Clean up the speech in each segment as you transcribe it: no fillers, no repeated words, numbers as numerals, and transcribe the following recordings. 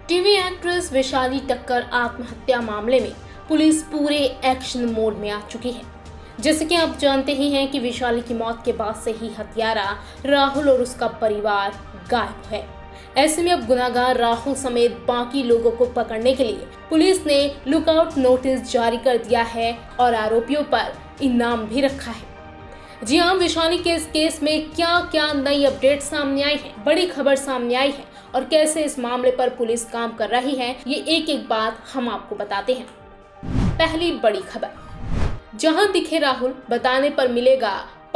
TV actress Vaishali टक्कर आत्महत्या मामले में पुलिस पूरे एक्शन मोड में आ चुकी है। जैसे कि आप जानते ही हैं कि वैशाली की मौत के बाद से ही हत्यारा राहुल और उसका परिवार गायब है। ऐसे में अब गुनाहगार राहुल समेत बाकी लोगों को पकड़ने के लिए पुलिस ने लुकआउट नोटिस जारी कर दिया है और आरोपियों पर इनाम भी रखा है। जी हाँ, वैशाली के इस केस में क्या क्या नई अपडेट सामने आई है, बड़ी खबर सामने आई है और कैसे इस मामले पर पुलिस काम कर रही है, ये एक एक बात हम आपको बताते हैं। पहली बड़ी खबर, जहां दिखे राहुल बताने पर मिलेगा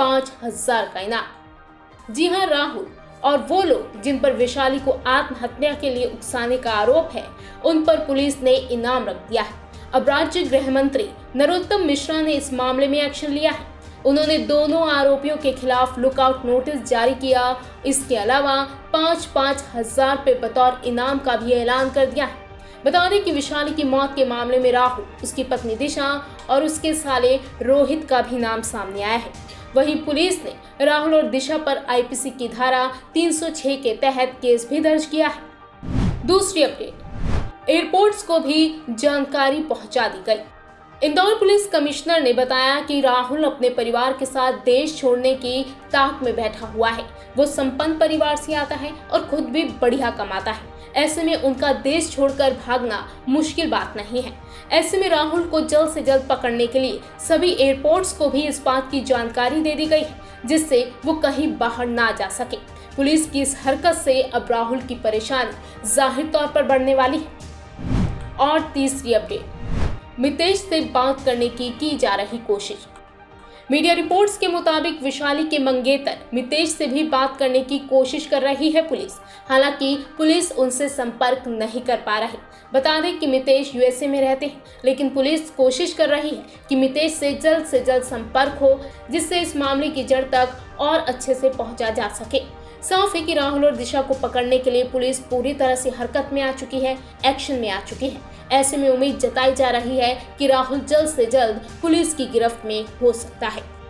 5,000 का इनाम। जी हाँ, राहुल और वो लोग जिन पर वैशाली को आत्महत्या के लिए उकसाने का आरोप है, उन पर पुलिस ने इनाम रख दिया है। अब राज्य गृह मंत्री नरोत्तम मिश्रा ने इस मामले में एक्शन लिया है। उन्होंने दोनों आरोपियों के खिलाफ लुकआउट नोटिस जारी किया। इसके अलावा 5-5 हजार रुपए बतौर इनाम का भी ऐलान कर दिया है। बता दें कि वैशाली की मौत के मामले में राहुल, उसकी पत्नी दिशा और उसके साले रोहित का भी नाम सामने आया है। वहीं पुलिस ने राहुल और दिशा पर आईपीसी की धारा 306 के तहत केस भी दर्ज किया है। दूसरी अपडेट, एयरपोर्ट्स को भी जानकारी पहुंचा दी गई। इंदौर पुलिस कमिश्नर ने बताया कि राहुल अपने परिवार के साथ देश छोड़ने की ताक में बैठा हुआ है। वो संपन्न परिवार से आता है और खुद भी बढ़िया कमाता है। ऐसे में उनका देश छोड़कर भागना मुश्किल बात नहीं है। ऐसे में राहुल को जल्द से जल्द पकड़ने के लिए सभी एयरपोर्ट्स को भी इस बात की जानकारी दे दी गई है, जिससे वो कहीं बाहर ना जा सके। पुलिस की इस हरकत से अब राहुल की परेशानी जाहिर तौर पर बढ़ने वाली है। और तीसरी अपडेट, मितेश से बात करने की जा रही कोशिश। मीडिया रिपोर्ट्स के मुताबिक वैशाली के मंगेतर मितेश से भी बात करने की कोशिश कर रही है पुलिस। हालांकि पुलिस उनसे संपर्क नहीं कर पा रही। बता दें कि मितेश यूएसए में रहते हैं, लेकिन पुलिस कोशिश कर रही है कि मितेश से जल्द संपर्क हो, जिससे इस मामले की जड़ तक और अच्छे से पहुंचा जा सके। साफ है कि राहुल और दिशा को पकड़ने के लिए पुलिस पूरी तरह से हरकत में आ चुकी है, एक्शन में आ चुकी है। ऐसे में उम्मीद जताई जा रही है कि राहुल जल्द से जल्द पुलिस की गिरफ्त में हो सकता है।